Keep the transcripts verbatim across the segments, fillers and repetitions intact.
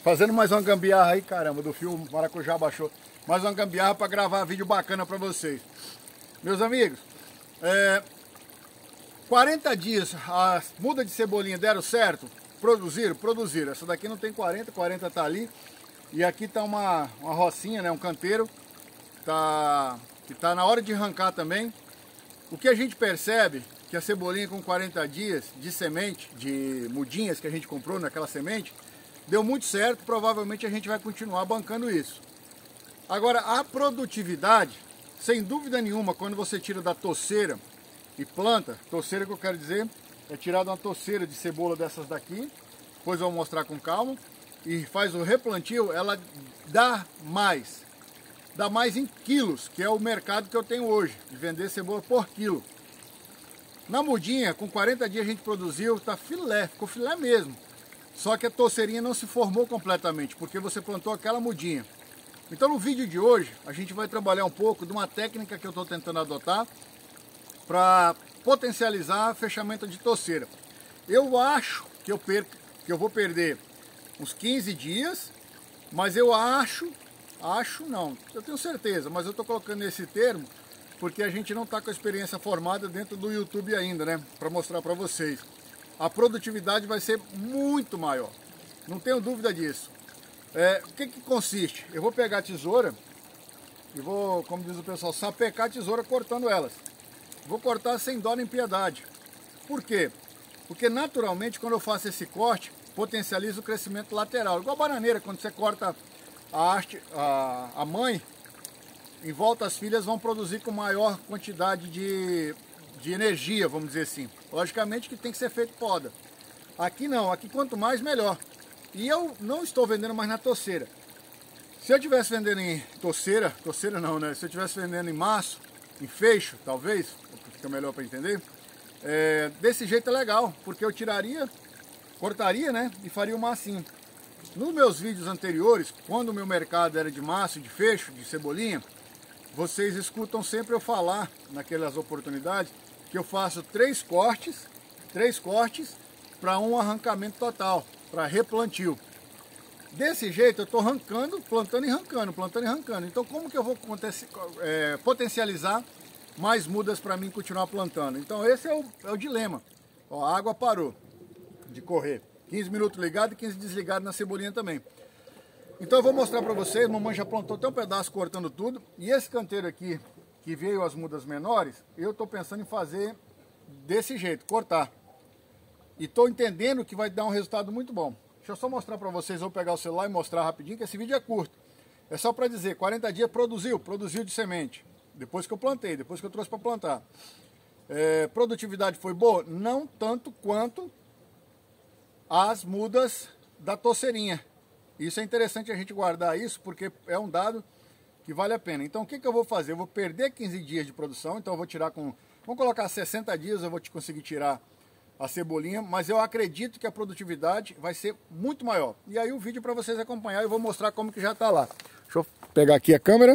Fazendo mais uma gambiarra aí, caramba, do fio maracujá baixou. Mais uma gambiarra para gravar vídeo bacana para vocês. Meus amigos, é, quarenta dias, as mudas de cebolinha deram certo? Produziram? Produziram. Essa daqui não tem quarenta, quarenta tá ali. E aqui tá uma, uma rocinha, né, um canteiro. Tá, que tá na hora de arrancar também. O que a gente percebe, que a cebolinha com quarenta dias de semente, de mudinhas que a gente comprou naquela semente, deu muito certo, provavelmente a gente vai continuar bancando isso. Agora, a produtividade, sem dúvida nenhuma, quando você tira da toceira e planta, toceira que eu quero dizer, é tirar uma toceira de cebola dessas daqui, depois eu vou mostrar com calma, e faz o replantio, ela dá mais. Dá mais em quilos, que é o mercado que eu tenho hoje, de vender cebola por quilo. Na mudinha, com quarenta dias a gente produziu, tá filé, ficou filé mesmo. Só que a toceirinha não se formou completamente, porque você plantou aquela mudinha. Então no vídeo de hoje, a gente vai trabalhar um pouco de uma técnica que eu estou tentando adotar para potencializar fechamento de toceira. Eu acho que eu, perco, que eu vou perder uns quinze dias, mas eu acho, acho não, eu tenho certeza, mas eu estou colocando esse termo porque a gente não está com a experiência formada dentro do YouTube ainda, né? Para mostrar para vocês. A produtividade vai ser muito maior, não tenho dúvida disso. É, o que que consiste? Eu vou pegar a tesoura e vou, como diz o pessoal, sapecar a tesoura cortando elas. Vou cortar sem dó nem piedade. Por quê? Porque naturalmente quando eu faço esse corte, potencializa o crescimento lateral. Igual a bananeira, quando você corta a haste, a, a mãe, em volta as filhas vão produzir com maior quantidade de, de energia, vamos dizer assim. Logicamente que tem que ser feito poda. Aqui não, aqui quanto mais melhor. E eu não estou vendendo mais na toceira. Se eu estivesse vendendo em toceira, toceira não, né? Se eu estivesse vendendo em maço, em feixo, talvez, fica melhor para entender, é, desse jeito é legal, porque eu tiraria, cortaria, né? E faria o macinho. Nos meus vídeos anteriores, quando o meu mercado era de maço, de fecho, de cebolinha, vocês escutam sempre eu falar, naquelas oportunidades, que eu faço três cortes, três cortes para um arrancamento total, para replantio. Desse jeito eu estou arrancando, plantando e arrancando, plantando e arrancando. Então como que eu vou é, potencializar mais mudas para mim continuar plantando? Então esse é o, é o dilema. Ó, a água parou de correr. quinze minutos ligado e quinze desligado na cebolinha também. Então eu vou mostrar para vocês, mamãe já plantou até um pedaço cortando tudo. E esse canteiro aqui, que veio as mudas menores, eu estou pensando em fazer desse jeito, cortar. E estou entendendo que vai dar um resultado muito bom. Deixa eu só mostrar para vocês, vou pegar o celular e mostrar rapidinho, que esse vídeo é curto. É só para dizer, quarenta dias produziu, produziu de semente. Depois que eu plantei, depois que eu trouxe para plantar. É, produtividade foi boa? Não tanto quanto as mudas da toceirinha. Isso é interessante a gente guardar isso, porque é um dado que vale a pena. Então o que, que eu vou fazer? Eu vou perder quinze dias de produção, então eu vou tirar com... Vamos colocar sessenta dias, eu vou te conseguir tirar a cebolinha, mas eu acredito que a produtividade vai ser muito maior. E aí o vídeo para vocês acompanhar, eu vou mostrar como que já está lá. Deixa eu pegar aqui a câmera.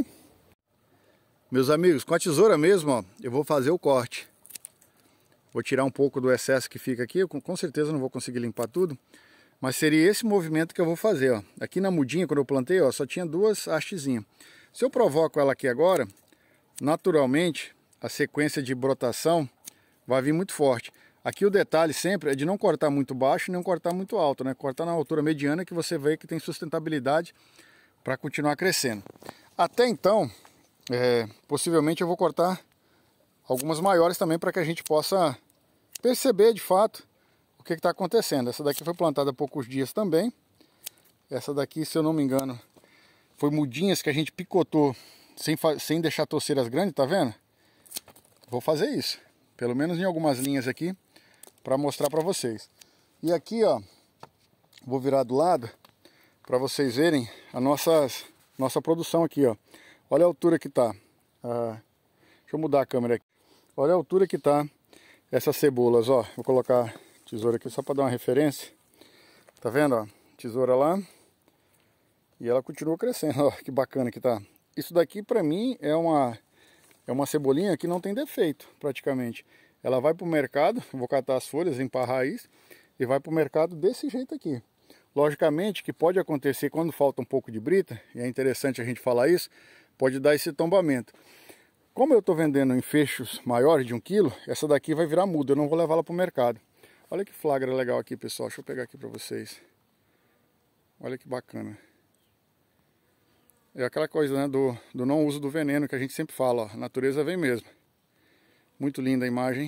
Meus amigos, com a tesoura mesmo, ó, eu vou fazer o corte. Vou tirar um pouco do excesso que fica aqui, eu com certeza não vou conseguir limpar tudo, mas seria esse movimento que eu vou fazer, ó. Aqui na mudinha, quando eu plantei, ó, só tinha duas hastezinhas. Se eu provoco ela aqui agora, naturalmente, a sequência de brotação vai vir muito forte. Aqui o detalhe sempre é de não cortar muito baixo, nem cortar muito alto, né? Cortar na altura mediana que você vê que tem sustentabilidade para continuar crescendo. Até então, é, possivelmente eu vou cortar algumas maiores também para que a gente possa perceber de fato o que está acontecendo. Essa daqui foi plantada há poucos dias também. Essa daqui, se eu não me engano, foi mudinhas que a gente picotou sem, sem deixar torceiras grandes, tá vendo? Vou fazer isso, pelo menos em algumas linhas aqui, para mostrar para vocês. E aqui, ó, vou virar do lado para vocês verem a nossa, nossa produção aqui, ó. Olha a altura que tá. Ah, deixa eu mudar a câmera aqui. Olha a altura que tá essas cebolas, ó. Vou colocar a tesoura aqui só para dar uma referência. Tá vendo, ó? Tesoura lá. E ela continua crescendo, ó. Que bacana que tá. Isso daqui para mim é uma é uma cebolinha que não tem defeito, praticamente. Ela vai para o mercado, vou catar as folhas, limpar a raiz, e vai para o mercado desse jeito aqui. Logicamente que pode acontecer quando falta um pouco de brita, e é interessante a gente falar isso, pode dar esse tombamento. Como eu estou vendendo em fechos maiores de um quilo, essa daqui vai virar muda, eu não vou levá-la para o mercado. Olha que flagra legal aqui, pessoal, deixa eu pegar aqui para vocês. Olha que bacana. É aquela coisa, né, do, do não uso do veneno que a gente sempre fala, ó, a natureza vem mesmo. Muito linda a imagem.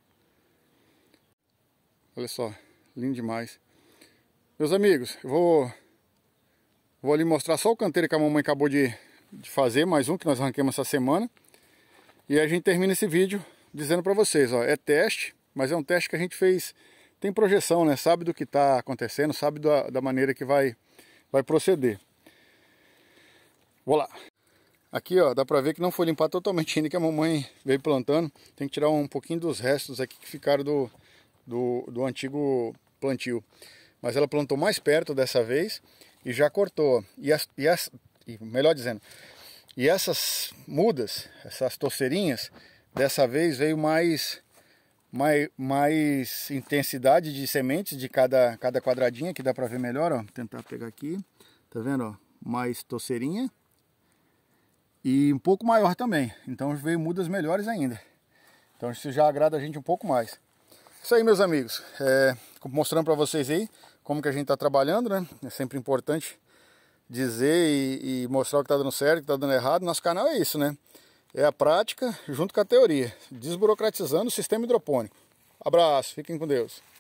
Olha só, lindo demais. Meus amigos, eu vou, vou ali mostrar só o canteiro que a mamãe acabou de, de fazer, mais um que nós arranquemos essa semana. E a gente termina esse vídeo dizendo para vocês, ó, é teste, mas é um teste que a gente fez, tem projeção, né? Sabe do que está acontecendo, sabe da, da maneira que vai, vai proceder. Vou lá. Aqui, ó, dá para ver que não foi limpar totalmente ainda, que a mamãe veio plantando. Tem que tirar um pouquinho dos restos aqui que ficaram do, do, do antigo plantio. Mas ela plantou mais perto dessa vez e já cortou. E, as, e, as, e melhor dizendo... E essas mudas, essas torceirinhas, dessa vez veio mais, mais, mais intensidade de sementes de cada, cada quadradinha, que dá para ver melhor, ó. Vou tentar pegar aqui, tá vendo, ó? Mais torceirinha. E um pouco maior também, então veio mudas melhores ainda. Então isso já agrada a gente um pouco mais. Isso aí, meus amigos, é, mostrando para vocês aí como que a gente está trabalhando, né? É sempre importante dizer e, e mostrar o que está dando certo, o que está dando errado. Nosso canal é isso, né? É a prática junto com a teoria, desburocratizando o sistema hidropônico. Abraço, fiquem com Deus.